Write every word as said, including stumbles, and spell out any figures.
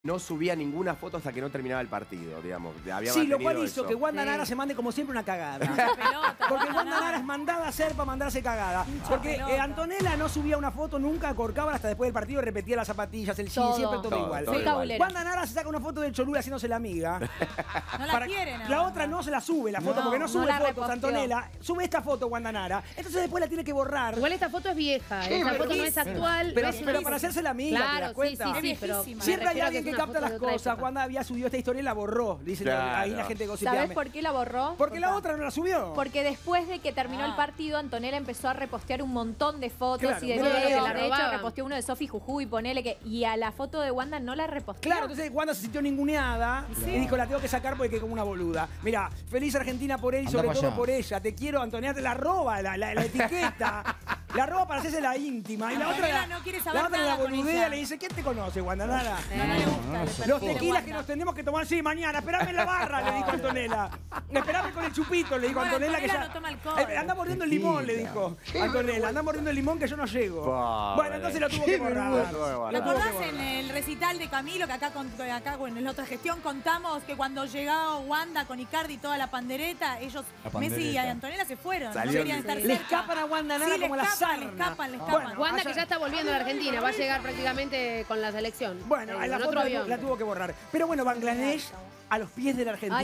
no subía ninguna foto hasta que no terminaba el partido, digamos. Había sí, lo cual hizo eso. que Wanda Sí. Nara se mande como siempre una cagada. Pelota, Porque Wanda Wanda Nara. Nara es mandada a hacer para mandarse cagada. Porque pelota. eh, Antonella no subía una foto nunca, corcaba hasta después del partido y repetía las zapatillas, el jean, Todo. siempre todo, Todo, igual. todo Soy igual. cabulera. Wanda Nara se saca una foto del Cholula haciéndose la amiga. No la Para- quieren. a La Wanda. otra no se la sube, la foto, No, porque no no sube la fotos reposteó. Antonella. Sube esta foto Wanda Nara. Entonces después la tiene que borrar. Igual esta foto es vieja, esa foto no es actual. Pero, no es- pero para hacerse la amiga, ¿te das Claro, sí, cuenta? sí, sí, Es pero viejísima. me Siempre hay refiero a alguien es que una capta foto las de otra cosas. época. Wanda había subido esta historia y la borró. Dice Claro. ahí la gente gossipeame. ¿Sabes por qué la borró? Porque la otra no la subió. Porque después de que terminó Ah. el partido, Antonella empezó a repostear un montón de fotos Claro, y de mira, videos. que la De hecho, robaban. reposteó uno de Sofi Jujuy, ponele que... Y a la foto de Wanda no la reposteó. Claro, entonces Wanda se sintió ninguneada y dijo, la tengo que sacar porque quedé como una boluda. Mira, feliz Argentina por él y Anda sobre pa' todo allá. por ella. Te quiero, Antonella, te la roba la, la- la etiqueta. La roba para hacerse la íntima. Y la otra, Antonella la, no quiere saber la, otra nada la con boludea ella. le dice, ¿quién te conoce, Wanda Nara? No, no le gusta. el Los perfil de tequilas que Wanda. nos tenemos que tomar, sí, mañana. Esperame en la barra, le dijo Antonella. Esperame con el chupito, le dijo Bueno, Antonella. que Antonella ya... no toma alcohol. Eh, anda mordiendo el limón, le dijo Antonella. Anda mordiendo el limón que yo no llego. Pobre. Bueno, entonces lo tuvo que borrar. Lo tuvo que borrar. ¿Te Lo tuvo que acordás borrar. en el recital de Camilo que acá, con, acá bueno, en la otra gestión contamos que cuando llegaba Wanda con Icardi y toda la pandereta, ellos, La Messi y pandereta. Antonella se fueron, Salieron no querían de- estar Le cerca. escapan a Wanda Nara Sí, le como la escapan, sarna. le escapan, le escapan. Bueno, Wanda allá- que ya está volviendo a la Argentina, va a llegar prácticamente con la selección. Bueno, Eh, la en foto otro la, avión. la tuvo que borrar. Pero bueno, Bangladesh a los pies de la Argentina.